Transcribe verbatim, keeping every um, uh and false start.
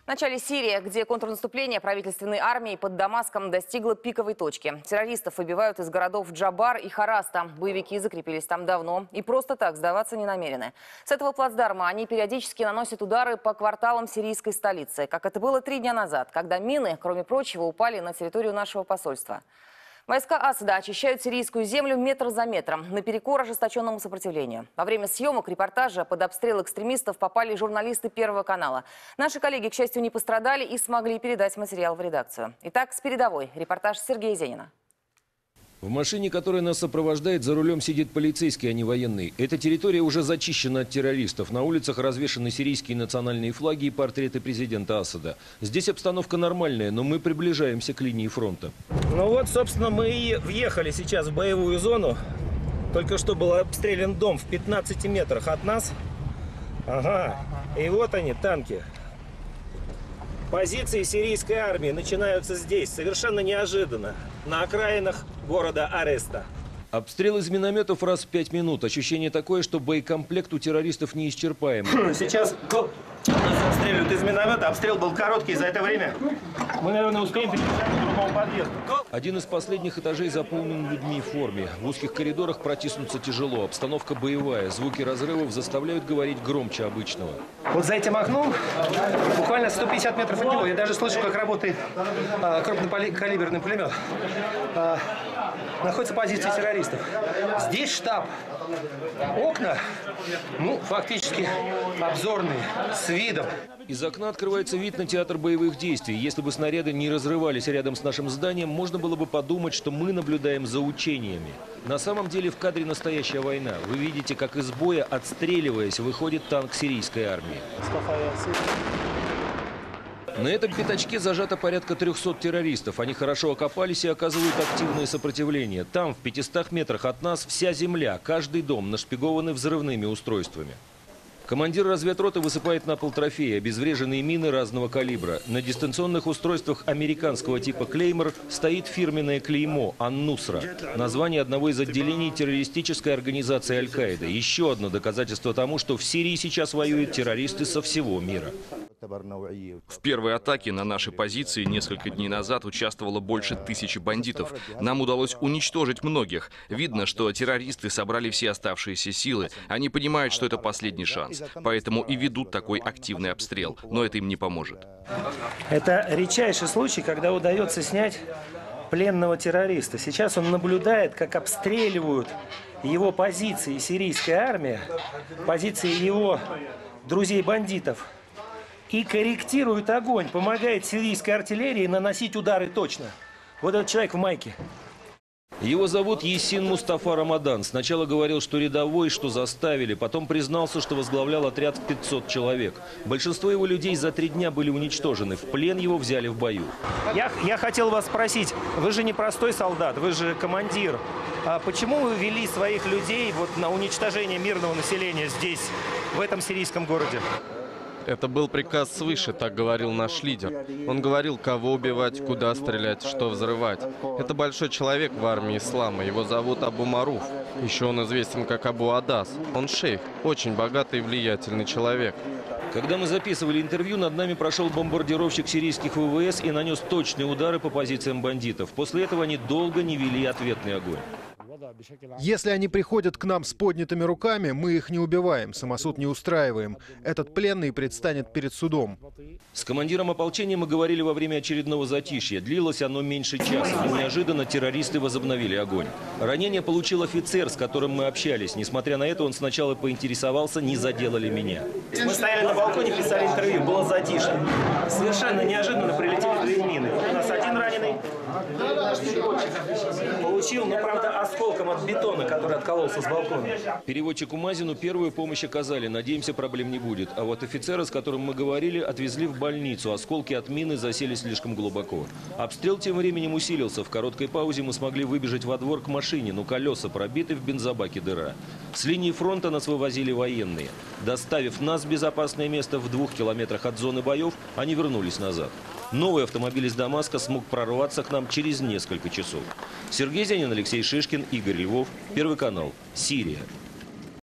В начале Сирии, где контрнаступление правительственной армии под Дамаском достигло пиковой точки. Террористов выбивают из городов Джабар и Хараста. Боевики закрепились там давно и просто так сдаваться не намерены. С этого плацдарма они периодически наносят удары по кварталам сирийской столицы, как это было три дня назад, когда мины, кроме прочего, упали на территорию нашего посольства. Войска Асада очищают сирийскую землю метр за метром, наперекор ожесточенному сопротивлению. Во время съемок репортажа под обстрел экстремистов попали журналисты Первого канала. Наши коллеги, к счастью, не пострадали и смогли передать материал в редакцию. Итак, с передовой репортаж Сергея Зенина. В машине, которая нас сопровождает, за рулем сидит полицейский, а не военный. Эта территория уже зачищена от террористов. На улицах развешаны сирийские национальные флаги и портреты президента Асада. Здесь обстановка нормальная, но мы приближаемся к линии фронта. Ну вот, собственно, мы и въехали сейчас в боевую зону. Только что был обстрелян дом в пятнадцати метрах от нас. Ага, и вот они, танки. Позиции сирийской армии начинаются здесь, совершенно неожиданно, на окраинах города Ареста. Обстрел из минометов раз в пять минут. Ощущение такое, что боекомплект у террористов неисчерпаемый. Сейчас нас обстреливают из миномета. Обстрел был короткий, за это время мы, наверное, успеем перебежать к другому подъезду. Один из последних этажей заполнен людьми в форме. В узких коридорах протиснуться тяжело. Обстановка боевая. Звуки разрывов заставляют говорить громче обычного. Вот за этим окном, буквально сто пятьдесят метров от него, я даже слышу, как работает а, крупнокалиберный пулемет. А, находится позиция террористов. Здесь штаб. Окна, ну, фактически обзорные, с видом. Из окна открывается вид на театр боевых действий. Если бы снаряды не разрывались рядом с нашим зданием, можно было бы подумать, что мы наблюдаем за учениями. На самом деле в кадре настоящая война. Вы видите, как из боя, отстреливаясь, выходит танк сирийской армии. На этом пятачке зажато порядка трёхсот террористов. Они хорошо окопались и оказывают активное сопротивление. Там, в пятистах метрах от нас, вся земля, каждый дом нашпигованы взрывными устройствами. Командир разведроты высыпает на пол трофеи, обезвреженные мины разного калибра. На дистанционных устройствах американского типа «Клеймор» стоит фирменное клеймо «Ан-Нусра», название одного из отделений террористической организации Аль-Каида. Еще одно доказательство тому, что в Сирии сейчас воюют террористы со всего мира. В первой атаке на наши позиции несколько дней назад участвовало больше тысячи бандитов. Нам удалось уничтожить многих. Видно, что террористы собрали все оставшиеся силы. Они понимают, что это последний шанс. Поэтому и ведут такой активный обстрел. Но это им не поможет. Это редчайший случай, когда удается снять пленного террориста. Сейчас он наблюдает, как обстреливают его позиции сирийская армия, позиции его друзей-бандитов. И корректирует огонь, помогает сирийской артиллерии наносить удары точно. Вот этот человек в майке. Его зовут Есин Мустафа Рамадан. Сначала говорил, что рядовой, что заставили. Потом признался, что возглавлял отряд в пятьсот человек. Большинство его людей за три дня были уничтожены. В плен его взяли в бою. Я, я хотел вас спросить, вы же не простой солдат, вы же командир. А почему вы вели своих людей вот на уничтожение мирного населения здесь, в этом сирийском городе? Это был приказ свыше, так говорил наш лидер. Он говорил, кого убивать, куда стрелять, что взрывать. Это большой человек в армии ислама, его зовут Абу Маруф. Еще он известен как Абу Адас. Он шейх, очень богатый и влиятельный человек. Когда мы записывали интервью, над нами прошел бомбардировщик сирийских ВВС и нанес точные удары по позициям бандитов. После этого они долго не вели ответный огонь. Если они приходят к нам с поднятыми руками, мы их не убиваем, самосуд не устраиваем. Этот пленный предстанет перед судом. С командиром ополчения мы говорили во время очередного затишья. Длилось оно меньше часа, но неожиданно террористы возобновили огонь. Ранение получил офицер, с которым мы общались. Несмотря на это, он сначала поинтересовался, не задело ли меня. Мы стояли на балконе, писали интервью, было затишье. Совершенно неожиданно прилетели две мины. У нас один раненый, наш переводчик, получил, но правда, осколком от бетона, который откололся с балкона. Переводчику Мазину первую помощь оказали. Надеемся, проблем не будет. А вот офицера, с которым мы говорили, отвезли в больницу. Осколки от мины засели слишком глубоко. Обстрел тем временем усилился. В короткой паузе мы смогли выбежать во двор к машине, но колеса пробиты, в бензобаке дыра. С линии фронта нас вывозили военные. Доставив нас в безопасное место в двух километрах от зоны боев, они вернулись назад. Новый автомобиль из Дамаска смог прорваться к нам через несколько часов. Сергей Зенин, Алексей Шишкин, Игорь Львов. Первый канал. Сирия.